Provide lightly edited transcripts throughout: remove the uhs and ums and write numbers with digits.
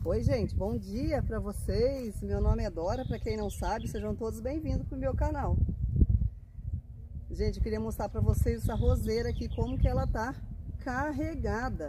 Oi, gente, bom dia para vocês. Meu nome é Dora, para quem não sabe, sejam todos bem-vindos para o meu canal. Gente, eu queria mostrar para vocês essa roseira aqui, como que ela tá carregada.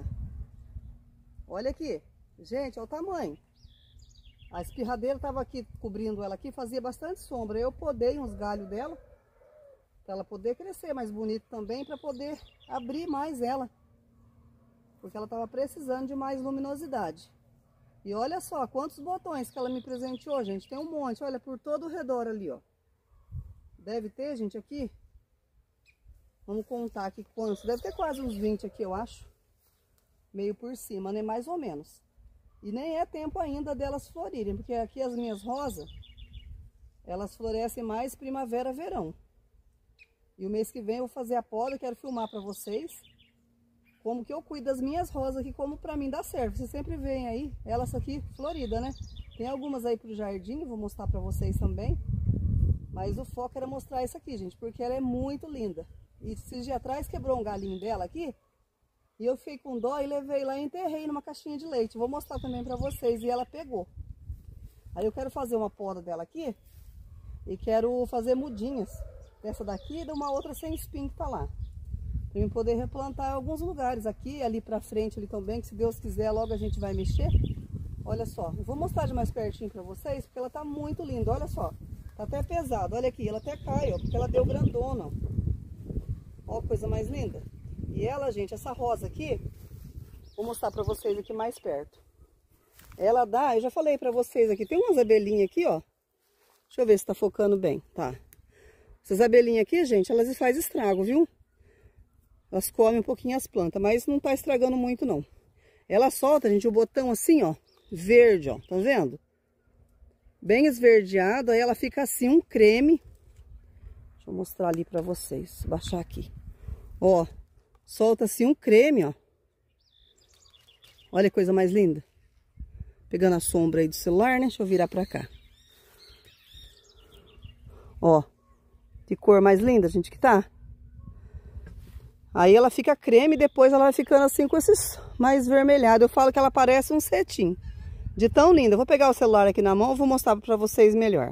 Olha aqui, gente, olha o tamanho. A espirradeira estava aqui cobrindo ela aqui, fazia bastante sombra. Eu podei uns galhos dela, para ela poder crescer mais bonito também, para poder abrir mais ela. Porque ela estava precisando de mais luminosidade. E olha só quantos botões que ela me presenteou, gente. Tem um monte, olha, por todo o redor ali, ó. Deve ter, gente, aqui. Vamos contar aqui quantos. Deve ter quase uns 20 aqui, eu acho. Meio por cima, né? Mais ou menos. E nem é tempo ainda delas florirem, porque aqui as minhas rosas, elas florescem mais primavera, verão. E o mês que vem eu vou fazer a poda, eu quero filmar para vocês como que eu cuido das minhas rosas aqui, como pra mim dá certo. Vocês sempre veem aí, elas aqui florida, né? Tem algumas aí pro jardim, vou mostrar pra vocês também. Mas o foco era mostrar isso aqui, gente, porque ela é muito linda. E esses dias atrás quebrou um galinho dela aqui, e eu fiquei com dó e levei lá e enterrei numa caixinha de leite. Vou mostrar também pra vocês, e ela pegou. Aí eu quero fazer uma poda dela aqui, e quero fazer mudinhas. Dessa daqui e de uma outra sem espinho que tá lá. Para eu poder replantar em alguns lugares aqui, ali pra frente, ali também, que se Deus quiser, logo a gente vai mexer. Olha só, eu vou mostrar de mais pertinho pra vocês, porque ela tá muito linda, olha só. Tá até pesado, olha aqui, ela até cai, ó, porque ela deu grandona, ó. Ó, coisa mais linda. E ela, gente, essa rosa aqui, vou mostrar pra vocês aqui mais perto. Ela dá, eu já falei pra vocês aqui, tem umas abelhinhas aqui, ó. Deixa eu ver se tá focando bem, tá. Essas abelhinhas aqui, gente, elas fazem estrago, viu? Elas comem um pouquinho as plantas, mas não tá estragando muito, não. Ela solta, gente, o botão assim, ó, verde, ó, tá vendo? Bem esverdeado, aí ela fica assim, um creme. Deixa eu mostrar ali pra vocês, baixar aqui. Ó, solta assim um creme, ó. Olha que coisa mais linda. Pegando a sombra aí do celular, né? Deixa eu virar pra cá. Ó, que cor mais linda, gente, que tá. Aí ela fica creme e depois ela vai ficando assim com esses mais vermelhados. Eu falo que ela parece um cetim. De tão linda. Eu vou pegar o celular aqui na mão e vou mostrar pra vocês melhor.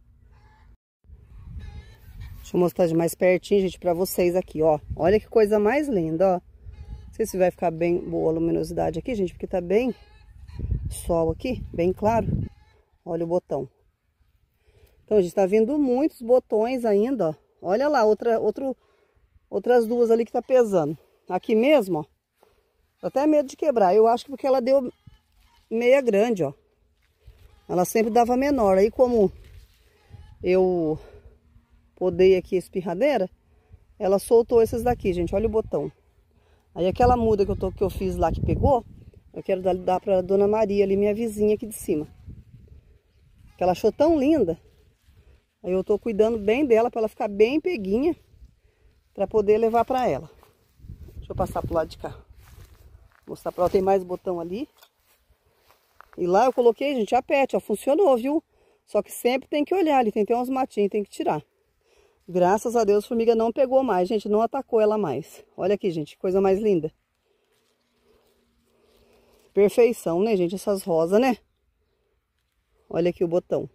Deixa eu mostrar de mais pertinho, gente, pra vocês aqui, ó. Olha que coisa mais linda, ó. Não sei se vai ficar bem boa a luminosidade aqui, gente, porque tá bem sol aqui, bem claro. Olha o botão. Então, a gente tá vindo muitos botões ainda, ó. Olha lá, outras duas ali que tá pesando. Aqui mesmo, ó. Tô até medo de quebrar. Eu acho que porque ela deu meia grande, ó. Ela sempre dava menor. Aí como eu podei aqui a espirradeira, ela soltou esses daqui, gente. Olha o botão. Aí aquela muda que eu fiz lá que pegou, eu quero dar pra Dona Maria ali, minha vizinha aqui de cima. Que ela achou tão linda. Aí eu tô cuidando bem dela pra ela ficar bem peguinha, para poder levar para ela. Deixa eu passar pro lado de cá. Mostrar para ela, tem mais botão ali. E lá eu coloquei, gente, a pet, ó, funcionou, viu? Só que sempre tem que olhar ali, tem até uns matinhos, tem que tirar. Graças a Deus a formiga não pegou mais, gente, não atacou ela mais. Olha aqui, gente, coisa mais linda. Perfeição, né, gente, essas rosas, né? Olha aqui o botão.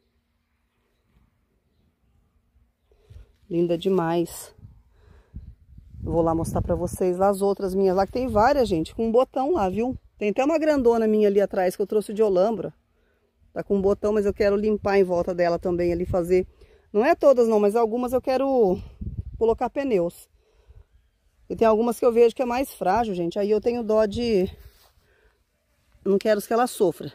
Linda demais. Eu vou lá mostrar pra vocês lá as outras minhas lá, que tem várias, gente, com um botão lá, viu? Tem até uma grandona minha ali atrás, que eu trouxe de Olambra. Tá com um botão, mas eu quero limpar em volta dela também ali, fazer... Não é todas não, mas algumas eu quero colocar pneus. E tem algumas que eu vejo que é mais frágil, gente. Aí eu tenho dó de... Não quero que ela sofra.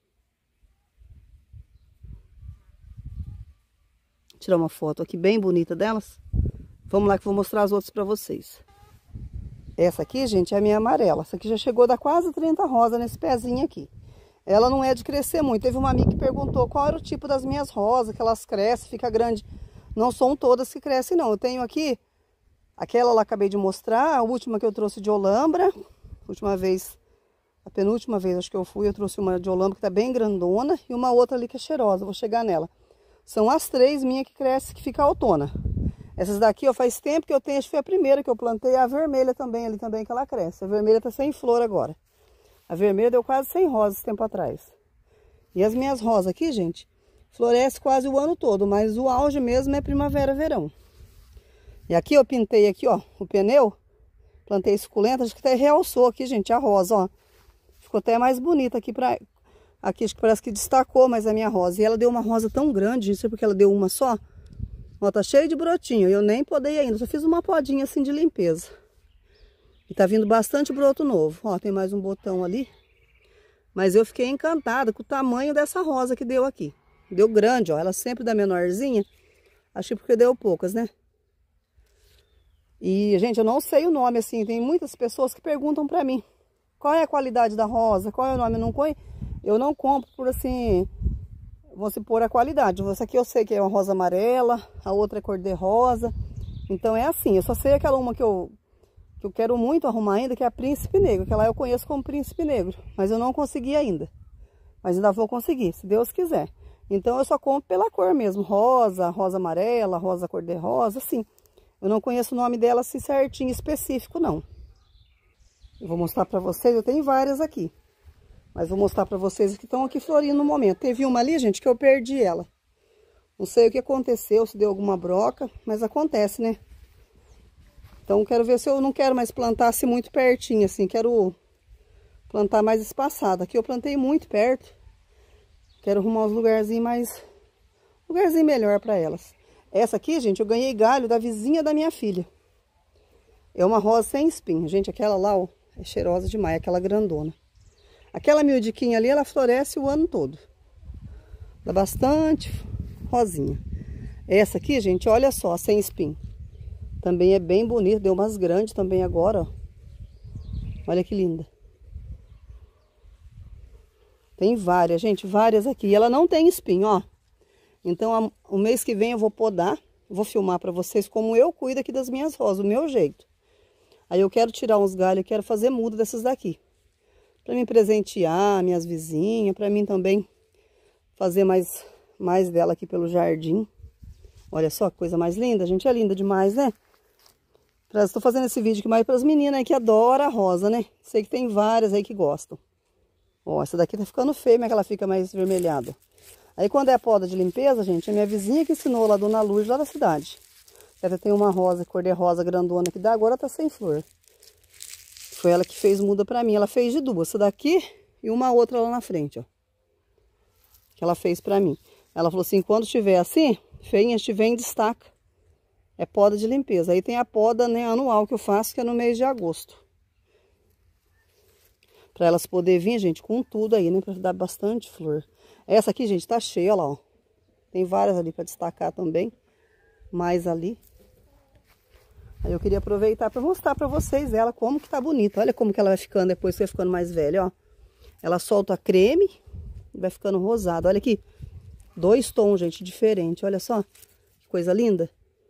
Vou tirar uma foto aqui bem bonita delas. Vamos lá que eu vou mostrar as outras pra vocês. Essa aqui, gente, é a minha amarela. Essa aqui já chegou a dar quase 30 rosas nesse pezinho aqui. Ela não é de crescer muito. Teve uma amiga que perguntou qual era o tipo das minhas rosas, que elas crescem, fica grande. Não são todas que crescem, não. Eu tenho aqui, aquela lá acabei de mostrar, a última que eu trouxe de Olambra. Última vez, a penúltima vez acho que eu fui, eu trouxe uma de Olambra que tá bem grandona. E uma outra ali que é cheirosa, vou chegar nela. São as três minhas que crescem, que fica autona. Essas daqui, ó, faz tempo que eu tenho, acho que foi a primeira que eu plantei, a vermelha também, ali também que ela cresce. A vermelha tá sem flor agora. A vermelha deu quase 100 rosas esse tempo atrás. E as minhas rosas aqui, gente, florescem quase o ano todo, mas o auge mesmo é primavera, verão. E aqui eu pintei aqui, ó, o pneu, plantei suculenta, acho que até realçou aqui, gente, a rosa, ó. Ficou até mais bonita aqui aqui acho que parece que destacou mais a minha rosa. E ela deu uma rosa tão grande, não sei porque ela deu uma só. Ó, tá cheio de brotinho, eu nem podei ainda, só fiz uma podinha assim de limpeza. E tá vindo bastante broto novo. Ó, tem mais um botão ali. Mas eu fiquei encantada com o tamanho dessa rosa que deu aqui. Deu grande, ó. Ela sempre dá menorzinha. Acho que porque deu poucas, né? E, gente, eu não sei o nome, assim. Tem muitas pessoas que perguntam pra mim. Qual é a qualidade da rosa? Qual é o nome? Eu não compro por, assim... Vou se pôr a qualidade. Essa aqui eu sei que é uma rosa amarela. A outra é cor de rosa. Então é assim. Eu só sei aquela uma que eu quero muito arrumar ainda, que é a Príncipe Negro. Que lá eu conheço como Príncipe Negro. Mas eu não consegui ainda. Mas ainda vou conseguir, se Deus quiser. Então eu só compro pela cor mesmo. Rosa, rosa amarela, rosa cor de rosa, assim. Eu não conheço o nome dela assim certinho, específico, não. Eu vou mostrar pra vocês, eu tenho várias aqui. Mas vou mostrar pra vocês que estão aqui florindo no momento. Teve uma ali, gente, que eu perdi ela. Não sei o que aconteceu, se deu alguma broca, mas acontece, né? Então quero ver se eu não quero mais plantar assim muito pertinho, assim. Quero plantar mais espaçado. Aqui eu plantei muito perto. Quero arrumar uns lugarzinhos mais... lugarzinho melhor pra elas. Essa aqui, gente, eu ganhei galho da vizinha da minha filha. É uma rosa sem espinho. Gente, aquela lá, ó, é cheirosa demais, aquela grandona. Aquela miudiquinha ali, ela floresce o ano todo. Dá bastante rosinha. Essa aqui, gente, olha só, sem espinho. Também é bem bonita, deu umas grandes também agora, ó. Olha que linda. Tem várias, gente, várias aqui. E ela não tem espinho, ó. Então, o mês que vem eu vou podar, vou filmar pra vocês como eu cuido aqui das minhas rosas, o meu jeito. Aí eu quero tirar uns galhos, quero fazer muda dessas daqui. Pra me presentear, minhas vizinhas, pra mim também fazer mais dela aqui pelo jardim. Olha só que coisa mais linda, gente, é linda demais, né? Estou fazendo esse vídeo aqui mais para as meninas aí que adoram a rosa, né? Sei que tem várias aí que gostam. Ó, essa daqui tá ficando feia, mas ela fica mais vermelhada. Aí quando é a poda de limpeza, gente, a minha vizinha que ensinou lá, Dona Luz, lá da cidade. Ela tem uma rosa, cor de rosa grandona que dá, agora tá sem flor. Foi ela que fez muda pra mim. Ela fez de duas, essa daqui e uma outra lá na frente, ó. Que ela fez pra mim. Ela falou assim, quando estiver assim, feinha, estiver em destaca. É poda de limpeza. Aí tem a poda, né, anual que eu faço, que é no mês de agosto. Pra elas poderem vir, gente, com tudo aí, né, pra dar bastante flor. Essa aqui, gente, tá cheia, olha lá, ó. Tem várias ali pra destacar também. Mais ali. Aí eu queria aproveitar pra mostrar pra vocês ela como que tá bonita. Olha como que ela vai ficando depois que vai ficando mais velha, ó. Ela solta creme e vai ficando rosada. Olha aqui. 2 tons, gente, diferentes. Olha só. Que coisa linda.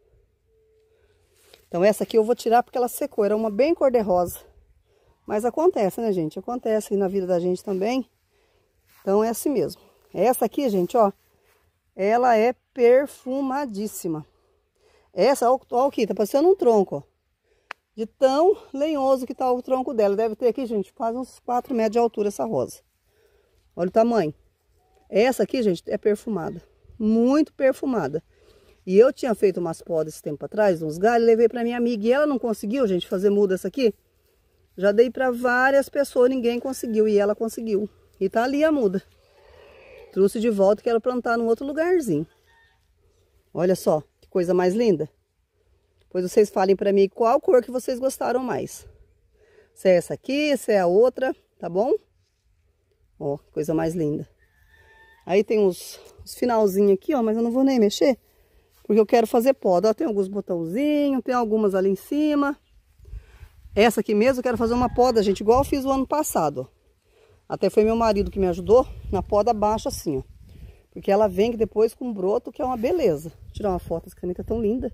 Então essa aqui eu vou tirar porque ela secou. Era uma bem cor de rosa. Mas acontece, né, gente? Acontece na vida da gente também. Então é assim mesmo. Essa aqui, gente, ó. Ela é perfumadíssima. Essa, ó, aqui, tá parecendo um tronco, ó. De tão lenhoso que tá o tronco dela. Deve ter aqui, gente, quase uns 4 metros de altura essa rosa. Olha o tamanho. Essa aqui, gente, é perfumada. Muito perfumada. E eu tinha feito umas podas esse tempo atrás, uns galhos, levei pra minha amiga. E ela não conseguiu, gente, fazer muda essa aqui. Já dei pra várias pessoas, ninguém conseguiu. E ela conseguiu. E tá ali a muda. Trouxe de volta e quero plantar num outro lugarzinho. Olha só. Coisa mais linda. Depois vocês falem pra mim qual cor que vocês gostaram mais. Se é essa aqui, se é a outra, tá bom? Ó, coisa mais linda. Aí tem uns finalzinhos aqui, ó, mas eu não vou nem mexer, porque eu quero fazer poda. Ó, tem alguns botãozinhos, tem algumas ali em cima. Essa aqui mesmo eu quero fazer uma poda, gente, igual eu fiz o ano passado, ó. Até foi meu marido que me ajudou na poda baixa assim, ó. Porque ela vem depois com broto, que é uma beleza. Vou tirar uma foto, essa caneta é tão linda.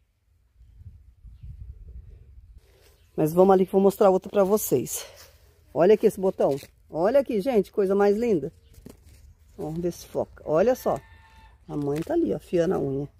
Mas vamos ali que vou mostrar outra pra vocês. Olha aqui esse botão. Olha aqui, gente, coisa mais linda. Vamos ver se foca. Olha só. A mãe tá ali, ó, afiando a unha.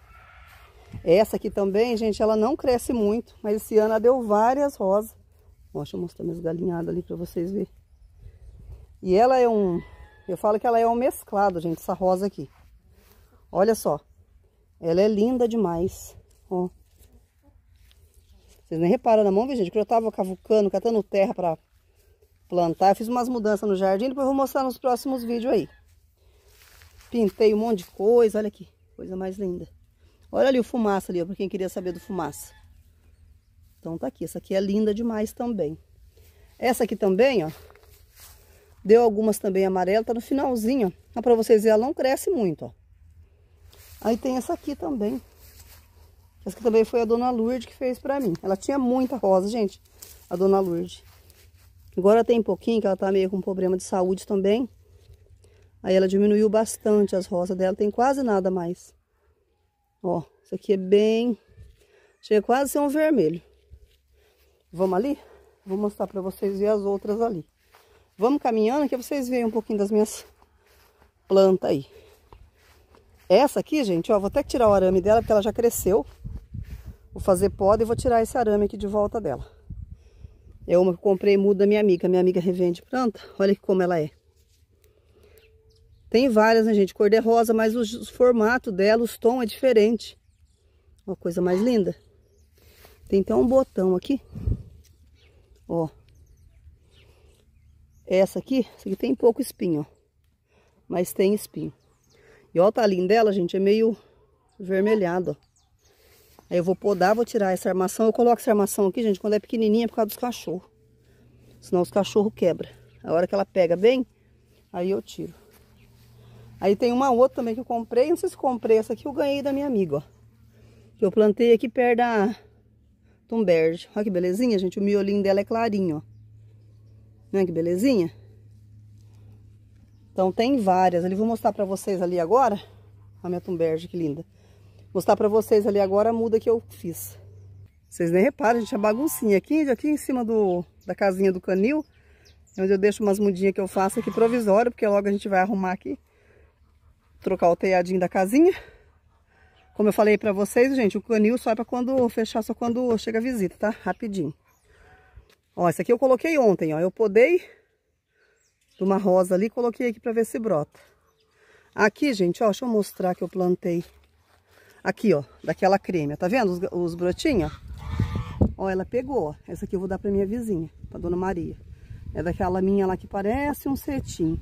Essa aqui também, gente, ela não cresce muito. Mas esse ano ela deu várias rosas. Ó, deixa eu mostrar minhas galinhadas ali pra vocês verem. E ela é eu falo que ela é um mesclado, gente, essa rosa aqui. Olha só. Ela é linda demais. Ó. Vocês nem reparam na mão, viu, gente? Que eu tava cavucando, catando terra pra plantar. Eu fiz umas mudanças no jardim, depois eu vou mostrar nos próximos vídeos aí. Pintei um monte de coisa, olha aqui. Coisa mais linda. Olha ali o fumaça ali, ó, pra quem queria saber do fumaça. Então tá aqui. Essa aqui é linda demais também. Essa aqui também, ó. Deu algumas também amarelas, tá no finalzinho, ó. Dá pra vocês verem, ela não cresce muito, ó. Aí tem essa aqui também. Essa aqui também foi a Dona Lourdes que fez pra mim. Ela tinha muita rosa, gente, a Dona Lourdes. Agora tem pouquinho, que ela tá meio com problema de saúde também. Aí ela diminuiu bastante as rosas dela, tem quase nada mais. Ó, isso aqui é bem... chega quase a ser um vermelho. Vamos ali? Vou mostrar pra vocês verem as outras ali. Vamos caminhando que vocês veem um pouquinho das minhas plantas aí. Essa aqui, gente, ó, vou até tirar o arame dela porque ela já cresceu. Vou fazer poda e vou tirar esse arame aqui de volta dela. É uma que eu comprei muda da minha amiga. Minha amiga revende planta. Olha como ela é. Tem várias, né, gente? Cor de rosa, mas o formato dela, os tons é diferente. Uma coisa mais linda. Tem até um botão aqui. Ó. Essa aqui tem pouco espinho, ó. Mas tem espinho. E ó, o talinho dela, gente, é meio vermelhado, ó. Aí eu vou podar, vou tirar essa armação. Eu coloco essa armação aqui, gente, quando é pequenininha, por causa dos cachorros. Senão os cachorros quebram. A hora que ela pega bem, aí eu tiro. Aí tem uma outra também que eu comprei. Não sei se comprei essa aqui, eu ganhei da minha amiga, ó. Que eu plantei aqui perto da Thunberg. Olha que belezinha, gente. O miolinho dela é clarinho, ó. Não é que belezinha? Então tem várias. Ali vou mostrar pra vocês ali agora. A minha Thunberg, que linda. Mostrar pra vocês ali agora a muda que eu fiz. Vocês nem reparam, gente, a baguncinha aqui em cima da casinha do canil. É onde eu deixo umas mudinhas que eu faço aqui provisório, porque logo a gente vai arrumar aqui. Trocar o telhadinho da casinha. Como eu falei pra vocês, gente, o canil só é pra quando fechar, só quando chega a visita, tá? Rapidinho. Ó, essa aqui eu coloquei ontem, ó. Eu podei de uma rosa ali, coloquei aqui pra ver se brota. Aqui, gente, ó, deixa eu mostrar que eu plantei. Aqui, ó, daquela creme, tá vendo os brotinhos? Ó, ela pegou, ó. Essa aqui eu vou dar pra minha vizinha, pra Dona Maria. É daquela minha lá que parece um cetim.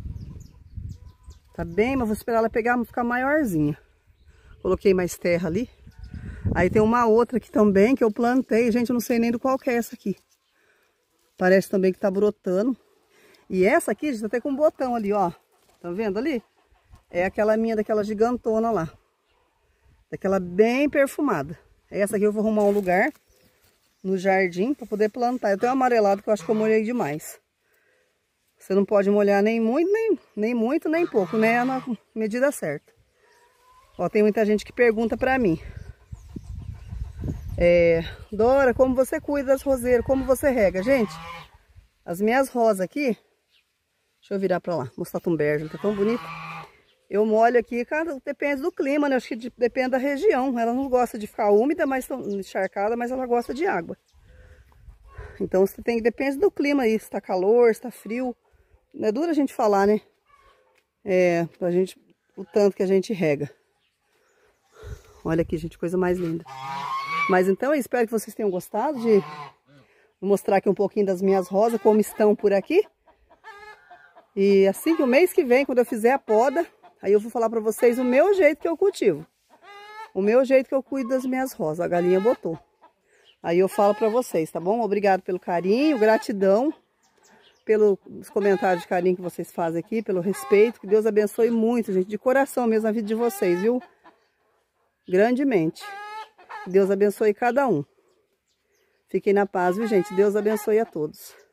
Tá bem, mas vou esperar ela pegar, ficar maiorzinha. Coloquei mais terra ali. Aí tem uma outra aqui também que eu plantei. Gente, eu não sei nem do qual que é essa aqui. Parece também que tá brotando. E essa aqui, gente, tá até com um botão ali, ó. Tá vendo ali? É aquela minha, daquela gigantona lá. Daquela bem perfumada. Essa aqui eu vou arrumar um lugar no jardim para poder plantar. Eu tenho um amarelado que eu acho que eu molhei demais. Você não pode molhar nem muito, nem pouco, né? Na medida certa. Ó, tem muita gente que pergunta pra mim. Dora, como você cuida das roseiras? Como você rega? Gente, as minhas rosas aqui... Deixa eu virar pra lá, mostrar a Thunberg, tá tão bonita. Eu molho aqui, cara, depende do clima, né? Acho que depende da região. Ela não gosta de ficar úmida, mas encharcada, mas ela gosta de água. Então você tem que depende do clima aí, se tá calor, se tá frio. Não é duro a gente falar, né? Pra gente, o tanto que a gente rega. Olha aqui, gente, coisa mais linda. Mas então eu espero que vocês tenham gostado de mostrar aqui um pouquinho das minhas rosas, como estão por aqui. E assim que o mês que vem, quando eu fizer a poda, aí eu vou falar pra vocês o meu jeito que eu cultivo. O meu jeito que eu cuido das minhas rosas. A galinha botou. Aí eu falo pra vocês, tá bom? Obrigado pelo carinho, gratidão. Pelos comentários de carinho que vocês fazem aqui, pelo respeito. Que Deus abençoe muito, gente. De coração mesmo a vida de vocês, viu? Grandemente. Deus abençoe cada um. Fiquem na paz, viu, gente? Deus abençoe a todos.